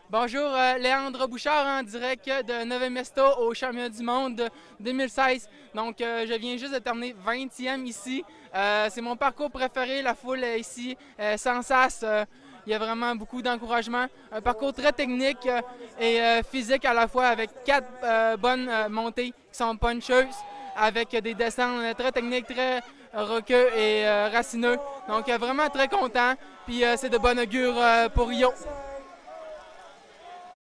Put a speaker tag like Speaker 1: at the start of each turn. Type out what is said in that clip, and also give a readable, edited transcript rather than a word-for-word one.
Speaker 1: Bonjour, Léandre Bouchard en direct de Nové Mesto au championnat du monde 2016. Donc, je viens juste de terminer 20e ici. C'est mon parcours préféré. La foule est ici, sans sas. Il y a vraiment beaucoup d'encouragement. Un parcours très technique et physique à la fois avec 4 bonnes montées qui sont puncheuses, avec des descentes très techniques, très roqueux et racineux. Donc, vraiment très content. Puis, c'est de bon augure pour Rio.